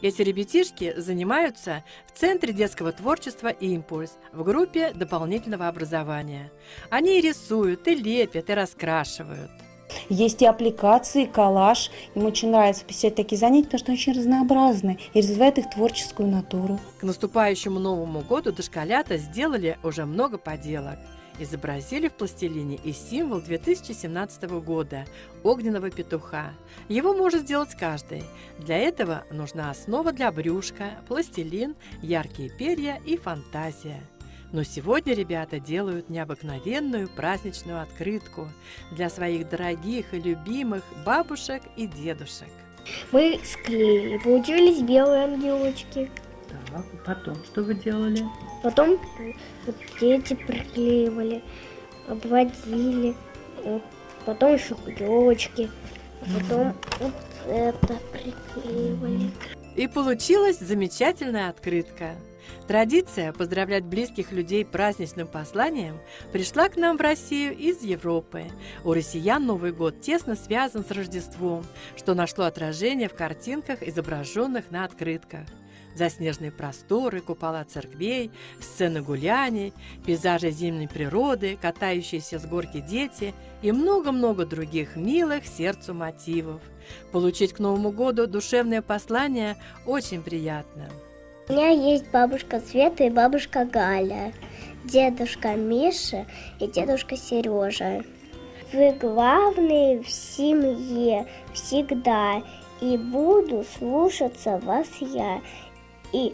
Эти ребятишки занимаются в Центре детского творчества «Импульс» в группе дополнительного образования. Они и рисуют, и лепят, и раскрашивают. Есть и аппликации, коллаж. Им очень нравится посещать такие занятия, потому что они очень разнообразны и развивают их творческую натуру. К наступающему Новому году дошколята сделали уже много поделок. Изобразили в пластилине и символ 2017 года – огненного петуха. Его может сделать каждый. Для этого нужна основа для брюшка, пластилин, яркие перья и фантазия. Но сегодня ребята делают необыкновенную праздничную открытку для своих дорогих и любимых бабушек и дедушек. Мы склеили, получились белые ангелочки. Так, потом что вы делали? Потом вот эти приклеивали, обводили, потом еще елочки, потом вот это приклеивали. И получилась замечательная открытка. Традиция поздравлять близких людей праздничным посланием пришла к нам в Россию из Европы. У россиян Новый год тесно связан с Рождеством, что нашло отражение в картинках, изображенных на открытках. Заснеженные просторы, купола церквей, сцены гуляний, пейзажи зимней природы, катающиеся с горки дети и много-много других милых сердцу мотивов. Получить к Новому году душевное послание очень приятно. У меня есть бабушка Света и бабушка Галя, дедушка Миша и дедушка Сережа. Вы главные в семье всегда, и буду слушаться вас я. И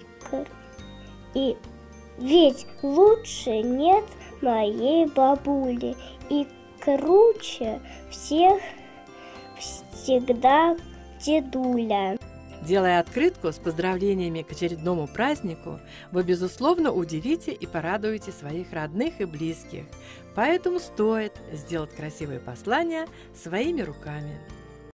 ведь лучше нет моей бабули, и круче всех всегда дедуля. Делая открытку с поздравлениями к очередному празднику, вы, безусловно, удивите и порадуете своих родных и близких. Поэтому стоит сделать красивые послания своими руками.